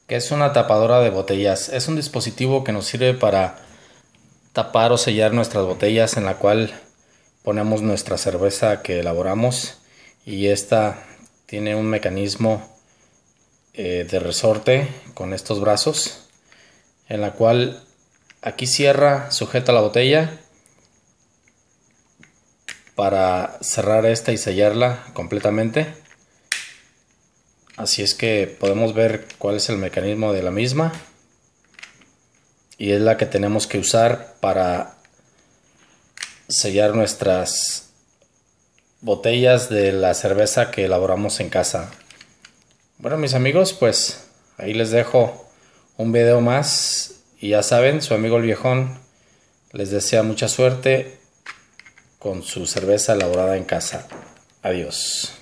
que es una tapadora de botellas. Es un dispositivo que nos sirve para tapar o sellar nuestras botellas, en la cual ponemos nuestra cerveza que elaboramos, y esta tiene un mecanismo de resorte con estos brazos, en la cual aquí cierra, sujeta la botella para cerrar esta y sellarla completamente. Así es que podemos ver cuál es el mecanismo de la misma, y es la que tenemos que usar para sellar nuestras botellas de la cerveza que elaboramos en casa. Bueno, mis amigos, pues ahí les dejo un video más, y ya saben, su amigo el Viejón les desea mucha suerte con su cerveza elaborada en casa. Adiós.